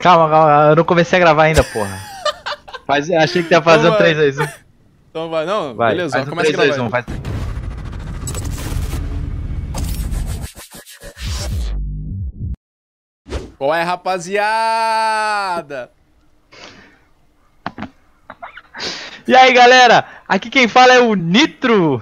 Calma, calma, eu não comecei a gravar ainda, porra. Achei que ia fazer um 3, 2, 1. Então vai, não? Vai, beleza, faz um começa 3, a 2, gravar. 1, faz... Qual é, rapaziada? E aí, galera? Aqui quem fala é o Nitro.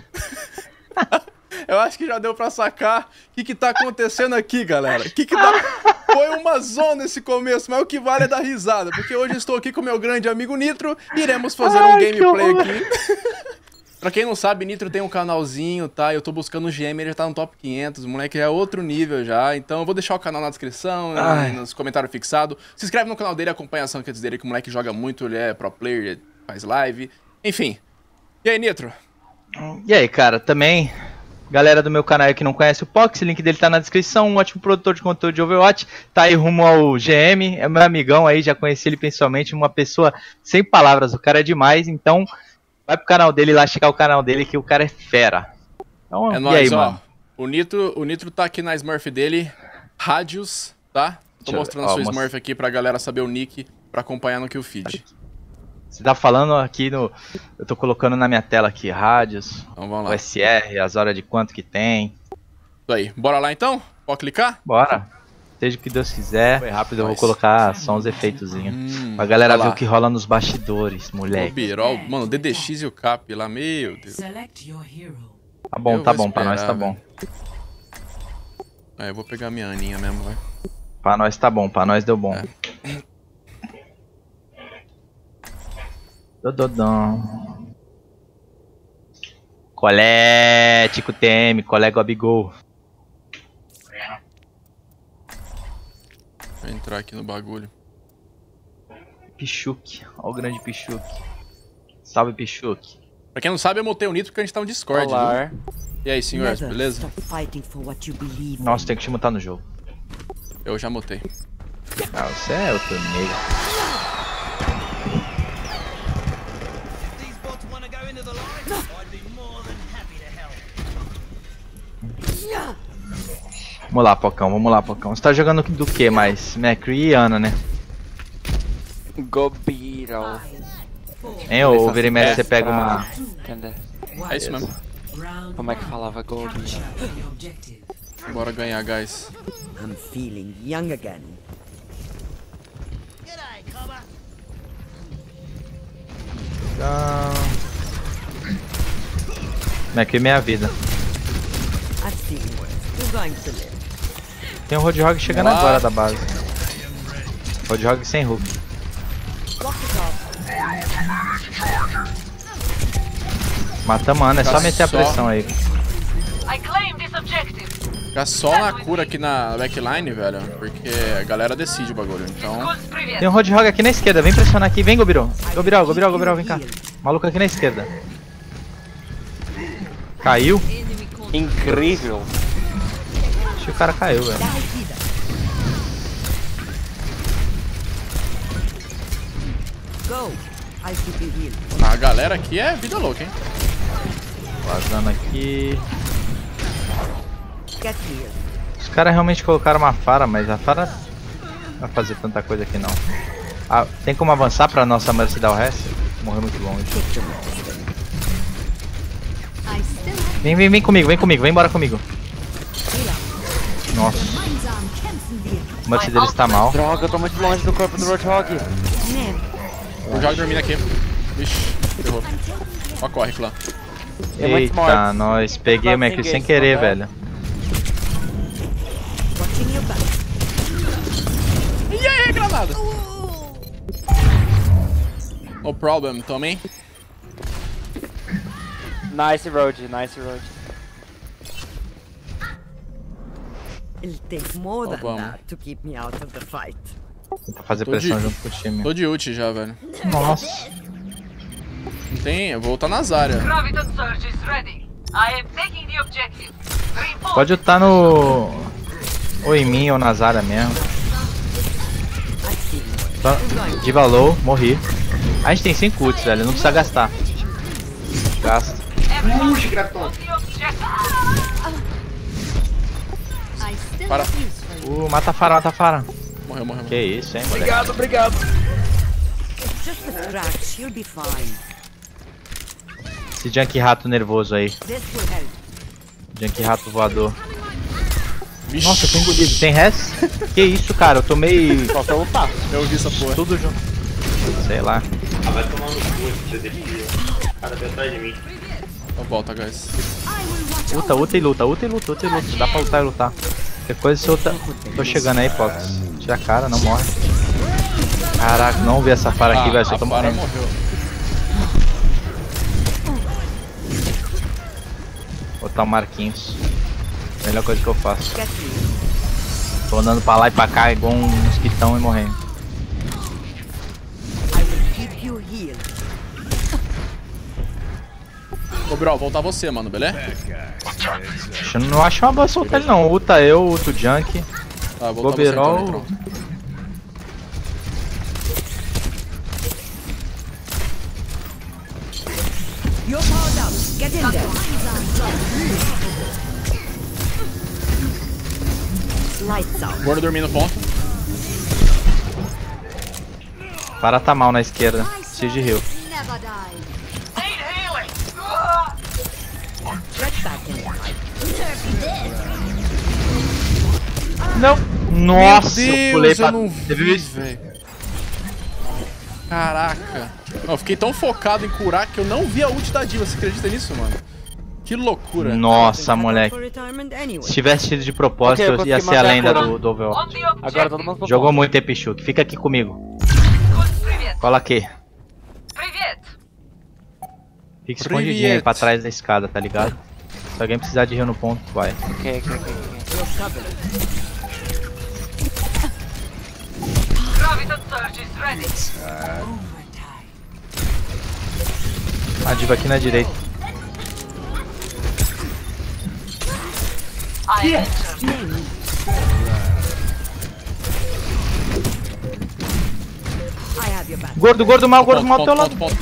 Eu acho que já deu pra sacar o que tá acontecendo aqui, galera. Foi uma zona esse começo, mas o que vale é dar risada. Porque hoje eu estou aqui com meu grande amigo Nitro e iremos fazer um gameplay aqui. Pra quem não sabe, Nitro tem um canalzinho, tá? Eu tô buscando o GM, ele já tá no top 500, o moleque é outro nível já. Então eu vou deixar o canal na descrição, nos comentários fixados. Se inscreve no canal dele, acompanha as rankings dele, que o moleque joga muito, ele é pro player, ele faz live. Enfim. E aí, Nitro? E aí, cara, também... Galera do meu canal aí que não conhece o Pox, o link dele tá na descrição, um ótimo produtor de conteúdo de Overwatch, tá aí rumo ao GM, é meu amigão aí, já conheci ele pessoalmente, uma pessoa sem palavras, o cara é demais, então vai pro canal dele lá, checar o canal dele que o cara é fera. Então, é nóis, ó, mano? O Nitro tá aqui na Smurf dele, Rádios, tá? Tô mostrando a sua Smurf aqui pra galera saber o nick, pra acompanhar no Killfeed. Você tá falando aqui no... Eu tô colocando na minha tela aqui, rádios, então vamos lá. O SR, as horas de quanto que tem. Isso aí, bora lá então? Pode clicar? Bora. Seja o que Deus quiser. Foi rápido, eu vou colocar só uns efeitozinhos. Pra galera ver o que rola nos bastidores, moleque. O Birol, mano, o DDX e o Cap lá, meu Deus. Tá bom, tá bom, pra nós tá bom. É, eu vou pegar minha Aninha mesmo, vai. Pra nós tá bom, pra nós deu bom. Dododão. Colé, Tico TM, colé Gobigol. Vou entrar aqui no bagulho. Pichuque, ó o grande Pichuque. Salve, Pichuque. Pra quem não sabe, eu mutei o Nitro porque a gente tá no Discord. Olá. E aí, senhores, beleza? Nossa, tem que te mutar no jogo. Eu já mutei. Ah, você é o teu negro. Vamos lá, Pocão, vamos lá, Pocão. Você tá jogando do que mais? McCree e Ana, né? Gobiro. Hein, ô Verimé, você pega uma... Entendeu? É isso mesmo. Como é que falava Gobi? Bora ganhar, guys. I'm feeling young again. McCree meia vida. Tem um Roadhog chegando agora da base. Roadhog sem hook. Matamos a Ana, é só meter a pressão aí. Ficar só na cura aqui na backline, velho, porque a galera decide o bagulho, então... Tem um Roadhog aqui na esquerda, vem pressionar aqui, vem Gobirol. Gobirol, vem cá. Maluco aqui na esquerda. Caiu? Incrível. Acho que o cara caiu, velho. A galera aqui é vida louca, hein? Vazando aqui. Os caras realmente colocaram uma Fara, mas a Fara não vai fazer tanta coisa aqui não. Ah, tem como avançar pra nossa Mercy dar o resto? Morreu muito longe. Vem comigo, vem embora comigo. Nossa. O Mercy deles tá mal. Droga, eu tô muito longe do corpo do Roadhog. O Roadhog dormindo aqui. Ixi, ferrou. Ó, corre, clã. Eita, nós peguei o McCree sem querer, velho. E aí, granada? No problem, tomem. Nice road, nice road. It'll take more than that to keep me out of the fight. Pra fazer pressão junto com o time. Tô de ult já, velho. Nossa. Não tem, eu vou ultar nas áreas. Pode ultar no... Ou em mim ou nas áreas mesmo. Diva low, morri. A gente tem 5 ults, velho, não precisa gastar. Gasta. Para. Mata a Fara, mata a Fara. Morreu. Que isso, hein, moleque. Obrigado. It's just a scratch. She'll be fine. Esse Junk Rato nervoso aí. This will help. Junk Rato voador. Vixe. Nossa, eu tô engolido. Tem res? Que isso, cara? Eu tomei Só se eu lutar. Eu vi essa porra. tudo junto. Sei lá. Ah, vai tomar no cu esse CDP. O cara vem atrás de mim. Então volta, guys. Ulta e luta. Dá pra lutar e lutar. Qualquer coisa se outra. Tô chegando aí, Fox. Tira a cara, não morre. Caraca, não vi essa para aqui, velho. Só A tô Para morrendo. morreu. Botar o Marquinhos. Melhor coisa que eu faço. Get me. Tô andando pra lá e pra cá igual um mosquitão e morrendo. I will keep you healed. Ô, Bro, voltar você, mano, beleza? Eu não acho uma boa soltar ele não. Ulta eu, ulta o Junk. Tá, vou voltar você então, Goberol. Nitrão. You're powered up. Get in there. Lights out. Gordo dormindo ponto. Para tá mal na esquerda. Preciso de heal. Get back in there. Não! Nossa, eu pulei pra... eu não Você viu vi, isso? velho. Caraca. Não, eu fiquei tão focado em curar que eu não vi a ult da diva. Você acredita nisso, mano? Que loucura. Nossa, Cut out moleque. for retirement anyway. Se tivesse tido de propósito, Ok, eu eu ia consegui ser a matar a lenda cura. do Overwatch. Agora todo mundo Jogou muito Epichuque. Fica aqui comigo. Cola aqui. Fica escondidinho aí pra trás da escada, tá ligado? Se alguém precisar de heal no ponto, vai. Ok. You're covered. A diva aqui na direita. I have your back. Gordo mal ao teu lado. Ponto.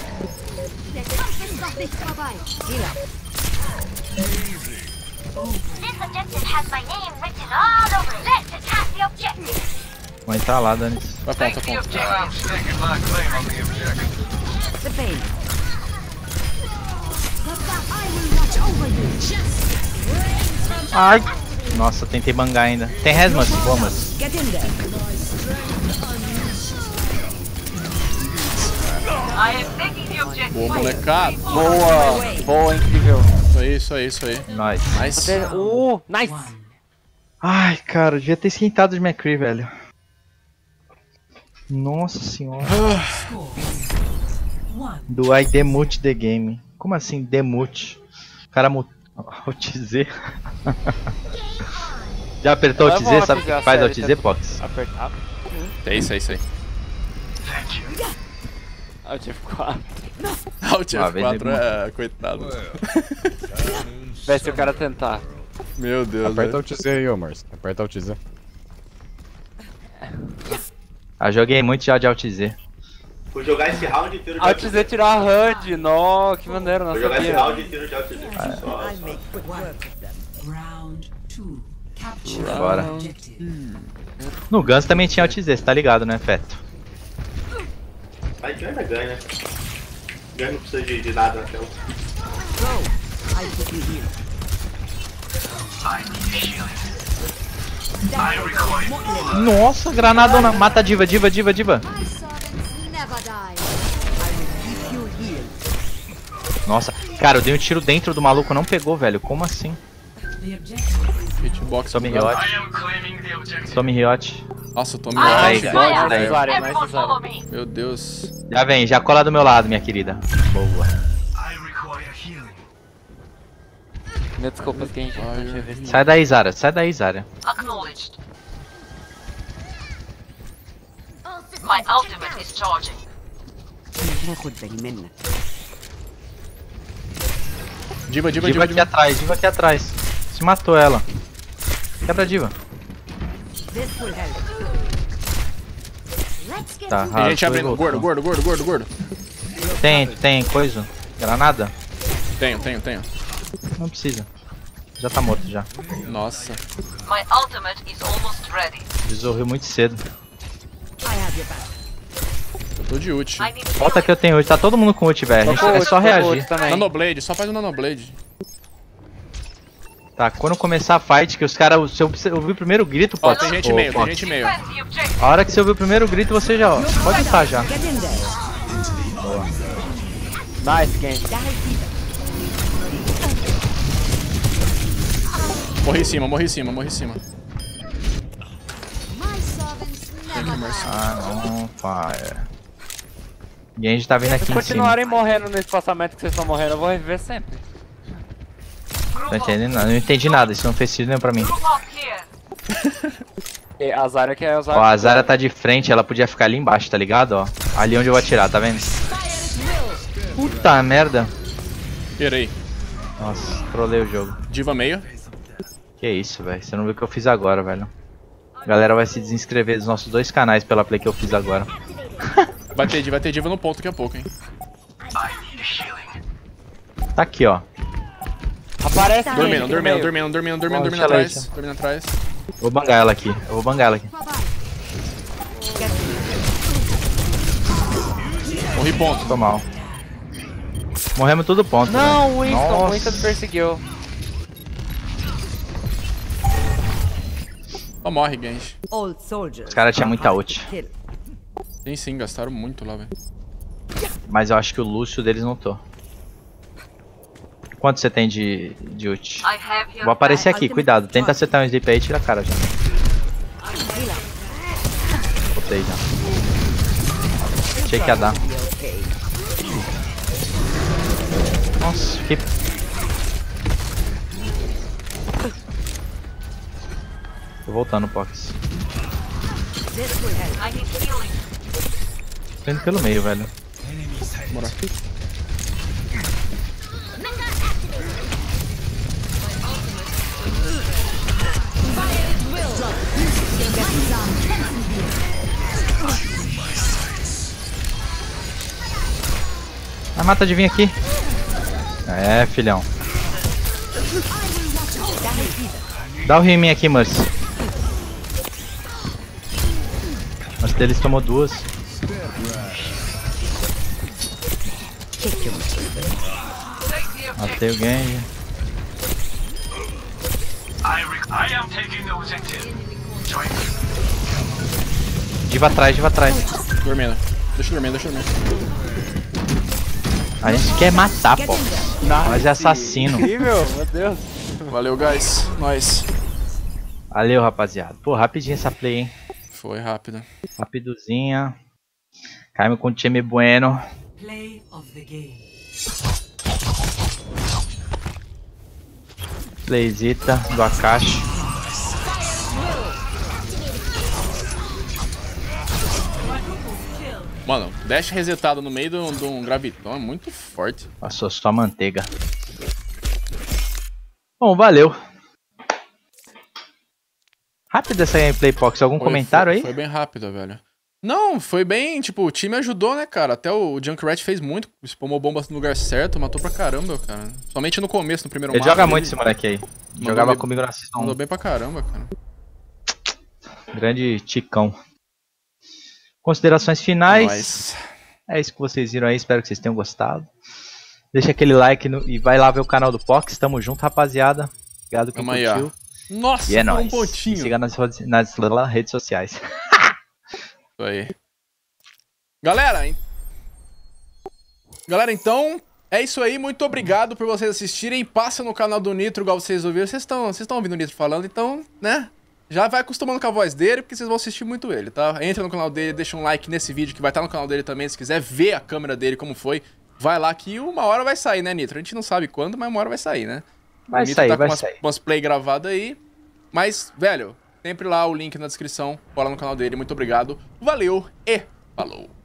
Heal up. This objective has my name written all over it. Let's attack the objective. Vou entrar lá, Dani. Vai ponto. The pain. Ai! Nossa, tentei bangar ainda. Tem res, mas boa, mas. Get in there. Boa, molecada. Boa, incrível. Isso aí. Nice. Nice. Nice. Ai, cara, eu devia ter esquentado de McCree, velho. Nossa senhora. Do I demute the game. Como assim, demute? O cara Alt Z. Já apertou Alt Z? Sabe o que faz Alt Z, Pox? Apertar. É isso aí. Alt F4. Alt Uma vez F4 ele é coitado. Vai se o cara tentar. Meu Deus, Aperta velho. o TZ aí, ô Mars. Aperta o TZ. Ah, joguei muito já de Alt Z. Vou jogar esse round inteiro de Alt Z tirou a HUD. Nó, que maneiro, não Vou jogar esse sabia. round inteiro de Alt Z. Só. I'll make quick work of them. Round 2. Capture Bora. objective. No Guns também tinha Alt Z, você tá ligado, né, Feto? Mas ganha. Ganha não precisa de nada na tela. Go. I'll keep you healed. Nossa, granadona. Mata a diva. I will keep you healed. Nossa, cara, eu dei um tiro dentro do maluco, não pegou, velho. Como assim? The objective Hitbox. Tome bugado. Riot. Tome Riot. Nossa, eu tomei Aí, um cara. God, Aí. velho. Usuário, nice Everyone follow usuário. me. Meu Deus. Já vem, já cola do meu lado, minha querida. Boa. Mil desculpas que a gente não tinha visto. Sai daí, Zara. Sai daí, Zara. Acknowledged. My ultimate is charging. ناخد بالي منك. Diva. Diva aqui atrás. Se matou ela. Quebra a diva. This will help. Tá, Tem gente abrindo. voltou. Gordo. Tem coisa? Granada? Tenho. Não precisa. Já tá morto já. Nossa. My ultimate is almost ready. Desorriu muito cedo. Eu tô de ult. Volta que eu tenho ult. Tá todo mundo com ult, velho. É só reagir. Nanoblade, só faz o Nanoblade. Tá, quando começar a fight, que os caras... Se eu ouvir o primeiro grito, Ó, pode... tem gente meio, tem gente meio. A hora que você ouvir o primeiro grito, você já... Pode estar já. Nice, Genji. Morri em cima, morri em cima, morri em cima. Ah, não, fire. Genji tá vindo aqui Se em cima. continuarem morrendo no espaçamento que vocês estão morrendo, eu vou reviver sempre. Não entendendo nada, não entendi nada, isso não fez sentido nem pra mim. E a Zarya que é usar. Ó, a Zarya tá de frente, ela podia ficar ali embaixo, tá ligado? Ó, ali onde eu vou atirar, tá vendo? Puta merda. Pirei. Nossa, trolei o jogo. Diva meio. Que isso, velho, você não viu o que eu fiz agora, velho. A galera vai se desinscrever dos nossos 2 canais pela play que eu fiz agora. Vai ter diva no ponto daqui a pouco, hein. Tá aqui, ó. Aparece Dormindo, Genji no meio. dormindo atrás. Dormindo atrás. Vou bangar ela aqui, eu vou bangar ela aqui. Morri ponto. Tô mal. Morremos tudo ponto. Não, velho. Winston, Nossa. o Winston perseguiu. Ó, morre, Genji. Old soldiers. Os caras tinham muita ult. Kill. Tem sim, gastaram muito lá, velho. Mas eu acho que o Lúcio deles não tô. Quanto você tem de ult? Vou aparecer aqui, cuidado. Tenta acertar um sleep aí e tira a cara já. Botei já. Achei que ia dar. Nossa, que... Tô voltando, Pox. Tô indo pelo meio, velho. Bora. A mata de vir aqui. É, filhão. Dá o heal em mim aqui, Mercy. Mas deles tomou 2. Matei o Genji. Diva atrás, diva atrás. Dormindo. Deixa eu dormir. A gente quer matar, pô. Nós é assassino. Incrível, meu Deus. Valeu, guys. Nós. Valeu, rapaziada. Pô, rapidinho essa play, hein. Foi rápido. Rapidozinha. Caímos com o time bueno. Play of the game. Playzita do Akashi. Mano, dash resetado no meio de um gravitão é muito forte. Passou só manteiga. Bom, valeu. Rápido essa gameplay, Pox. Algum comentário aí? Foi bem rápida, velho. Não, foi bem, tipo, o time ajudou, né, cara? Até o Junkrat fez muito, spamou bombas no lugar certo, matou pra caramba, cara. Somente no começo, no primeiro Ele joga muito esse moleque aí. Jogava bem, comigo na Season 1. Mandou bem pra caramba, cara. Grande Ticão. Considerações finais. Nice. É isso que vocês viram aí, espero que vocês tenham gostado. Deixa aquele like e vai lá ver o canal do Pox. Tamo junto, rapaziada. Obrigado quem curtiu. Nossa, E é um nóis. pontinho. Siga nas redes sociais. Isso aí. Galera, então, é isso aí. Muito obrigado por vocês assistirem. Passa no canal do Nitro, igual vocês ouviram. Vocês estão ouvindo o Nitro falando, então, né? Já vai acostumando com a voz dele, porque vocês vão assistir muito ele, tá? Entra no canal dele, deixa um like nesse vídeo, que vai estar no canal dele também. Se quiser ver a câmera dele, como foi, vai lá que uma hora vai sair, né, Nitro? A gente não sabe quando, mas uma hora vai sair, né? Vai o Nitro sair, tá vai com sair. umas play gravadas aí. Mas, velho, sempre lá o link na descrição. Bora no canal dele. Muito obrigado. Valeu e falou!